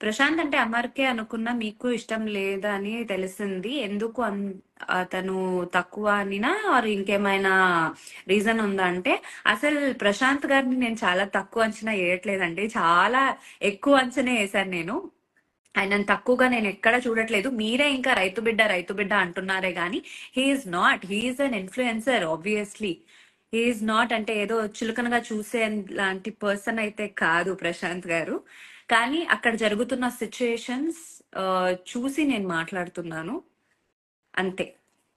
ప్రశాంత్ అంటే అమర్కే అనుకున్నా, మీకు ఇష్టం లేదని తెలిసింది. ఎందుకు అతను తక్కువ అనినా ఆర్ ఇంకేమైనా రీజన్ ఉందా అంటే, అసలు ప్రశాంత్ గారిని నేను చాలా తక్కువ అంచనా వేయట్లేదండి, చాలా ఎక్కువ అంచనా వేశాను నేను. ఆయనను తక్కువగా నేను ఎక్కడ చూడట్లేదు. మీరే ఇంకా రైతు బిడ్డ రైతు బిడ్డ అంటున్నారే గానీ he is not. He is an influencer obviously. He is not అంటే ఏదో చులకనగా చూసే లాంటి పర్సన్ అయితే కాదు ప్రశాంత్ గారు. కానీ అక్కడ జరుగుతున్న సిచ్యుయేషన్స్ చూసి నేను మాట్లాడుతున్నాను అంతే.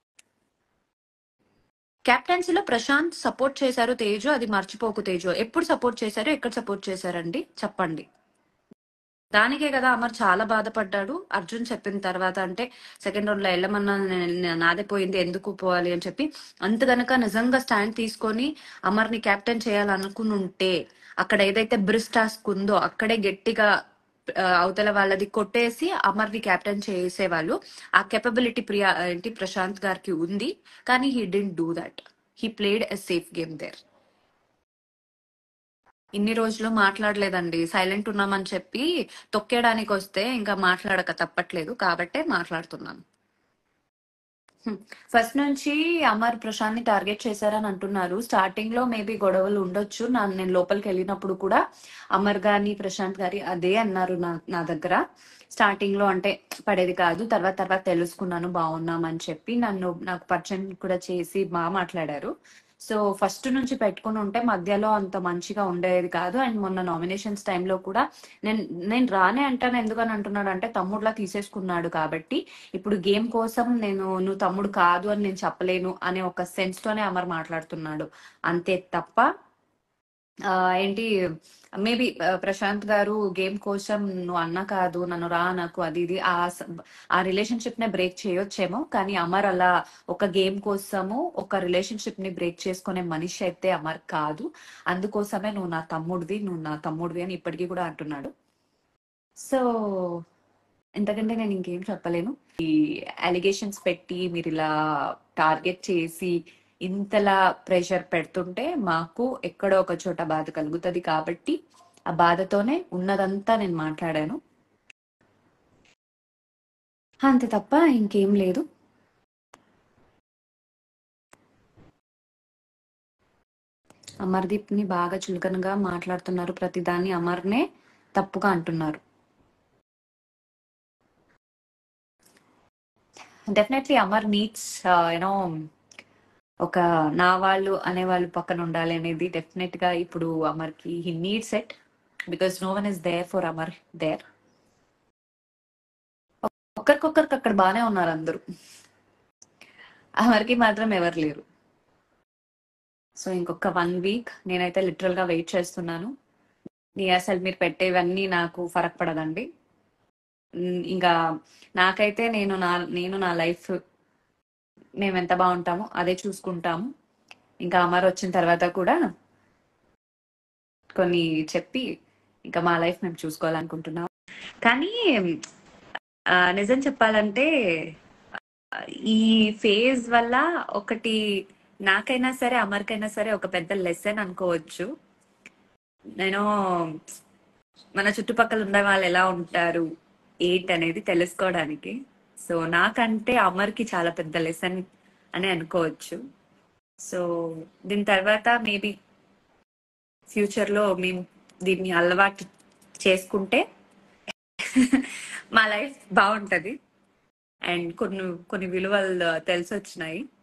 కెప్టెన్సీలో ప్రశాంత్ సపోర్ట్ చేశారు తేజు, అది మర్చిపోకు తేజు. ఎప్పుడు సపోర్ట్ చేశారు, ఎక్కడ సపోర్ట్ చేశారండి చెప్పండి. దానికే కదా అమర్ చాలా బాధపడ్డాడు అర్జున్ చెప్పిన తర్వాత. అంటే సెకండ్ రౌండ్ లో వెళ్ళమన్నా నాదే పోయింది, ఎందుకు పోవాలి అని చెప్పి. అంత గనక నిజంగా స్టాండ్ తీసుకొని అమర్ ని కెప్టెన్ చేయాలనుకుని ఉంటే, అక్కడ ఏదైతే బ్రిస్ టాస్క్ ఉందో అక్కడే గట్టిగా అవతల వాళ్ళది కొట్టేసి అమర్ ని కెప్టెన్ చేసేవాళ్ళు. ఆ కెపబిలిటీ ఏంటి ప్రశాంత్ గారికి ఉంది, కానీ he didn't do that. He played a safe game there. ఇన్ని రోజులు మాట్లాడలేదండి, సైలెంట్ ఉన్నామని చెప్పి తొక్కేయడానికి వస్తే ఇంకా మాట్లాడక తప్పట్లేదు కాబట్టే మాట్లాడుతున్నాను. ఫస్ట్ నుంచి అమర్ ప్రశాంత్ ని టార్గెట్ చేశారని అంటున్నారు. స్టార్టింగ్ లో మేబీ గొడవలు ఉండొచ్చు. నేను లోపలికి వెళ్ళినప్పుడు కూడా అమర్ గాని ప్రశాంత్ గారి అదే అన్నారు నా దగ్గర. స్టార్టింగ్ లో అంటే పడేది కాదు, తర్వాత తర్వాత తెలుసుకున్నాను బాగున్నామని చెప్పి నాకు పరిచయం కూడా చేసి బాగా మాట్లాడారు. సో ఫస్ట్ నుంచి పెట్టుకుని ఉంటే మధ్యలో అంత మంచిగా ఉండేది కాదు. అండ్ మొన్న నామినేషన్స్ టైంలో కూడా నేను నేను రానే అంటాను. ఎందుకని అంటున్నాడు అంటే తమ్ముడులా తీసేసుకున్నాడు కాబట్టి ఇప్పుడు గేమ్ కోసం నువ్వు తమ్ముడు కాదు అని నేను చెప్పలేను అనే ఒక సెన్స్ తోనే అమర్ మాట్లాడుతున్నాడు అంతే తప్ప ఏంటి మేబీ ప్రశాంత్ గారు గేమ్ కోసం నువ్వు అన్నా కాదు నన్ను రా నాకు అది ఇది ఆ రిలేషన్షిప్ నే బ్రేక్ చేయొచ్చేమో, కానీ అమర్ అలా ఒక గేమ్ కోసము ఒక రిలేషన్షిప్ ని బ్రేక్ చేసుకునే మనిషి అయితే అమర్ కాదు. అందుకోసమే నువ్వు నా తమ్ముడివి అని ఇప్పటికీ కూడా అంటున్నాడు. సో ఎంతకంటే నేను ఇంకేం చెప్పలేను. ఈ అలిగేషన్స్ పెట్టి మీరు ఇలా టార్గెట్ చేసి ఇంతలా ప్రెషర్ పెడుతుంటే మాకు ఎక్కడో ఒక చోట బాధ కలుగుతుంది కాబట్టి ఆ బాధతోనే ఉన్నదంతా నేను మాట్లాడాను అంతే తప్ప ఇంకేం లేదు. అమర్దీప్ ని బాగా చులకనగా మాట్లాడుతున్నారు, ప్రతిదాన్ని అమర్నే తప్పుగా అంటున్నారు. డెఫినెట్లీ అమర్ నీడ్స్ యూనో ఒక నా వాళ్ళు అనేవాళ్ళు పక్కన ఉండాలి అనేది డెఫినెట్ గా ఇప్పుడు అమర్కి he needs it, because no one is there for Amar there. ఒక్కరికొక్కరికి అక్కడ బానే ఉన్నారు అందరూ, అమర్కి మాత్రం ఎవరు లేరు. సో ఇంకొక 1 వీక్ నేనైతే లిటరల్ గా వెయిట్ చేస్తున్నాను. అసలు మీరు పెట్టేవన్నీ నాకు ఫరక్ పడదండి. ఇంకా నాకైతే నేను నా లైఫ్ మేము ఎంత బాగుంటామో అదే చూసుకుంటాము. ఇంకా అమర్ వచ్చిన తర్వాత కూడా కొన్ని చెప్పి ఇంకా మా లైఫ్ మేము చూసుకోవాలనుకుంటున్నాం. కానీ నిజం చెప్పాలంటే ఈ ఫేజ్ వల్ల ఒకటి నాకైనా సరే అమర్కైనా సరే ఒక పెద్ద లెసన్ అనుకోవచ్చు. నేను మన చుట్టుపక్కల ఉండే వాళ్ళు ఎలా ఉంటారు ఏంటి అనేది తెలుసుకోవడానికి. సో నాకంటే అమర్కి చాలా పెద్ద లెసన్ అని అనుకోవచ్చు. సో దీని తర్వాత మేబీ ఫ్యూచర్ లో మేము దీన్ని అలవాటు చేసుకుంటే మా లైఫ్ బాగుంటది. అండ్ కొన్ని కొన్ని విలువలు తెలిసి వచ్చినాయి.